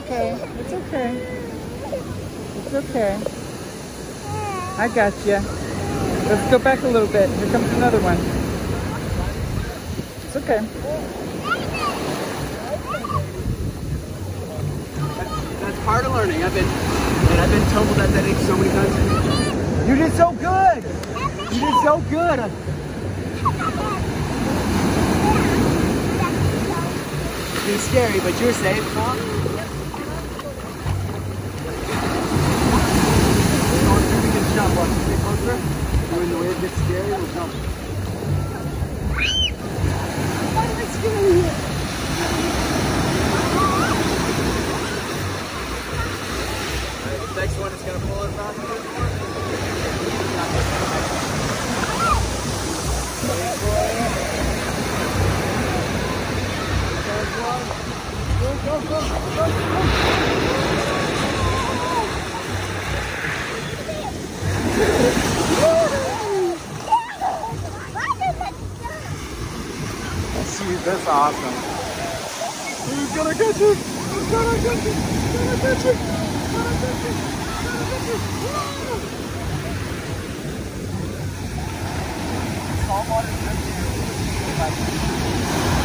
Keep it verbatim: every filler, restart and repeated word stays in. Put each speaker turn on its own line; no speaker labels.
okay. It's okay. It's okay. I got you. Let's go back a little bit. Here comes another one. It's okay.
That's, that's part of learning. I've been, and I've been tumbled at that age so many times. You did so good. You did so good. It's scary, but you're safe, huh? We can jump. Watch it get closer. When the wave gets scary, we'll jump. Why am I scaring you? Alright, the next one is going to pull it around a bit more. Wait for it. Go, go, go, go, go.
Dude, that's awesome.
He's gonna get you! He's gonna get you! He's gonna get you! He's gonna get you! He's gonna get you! Saltwater is good.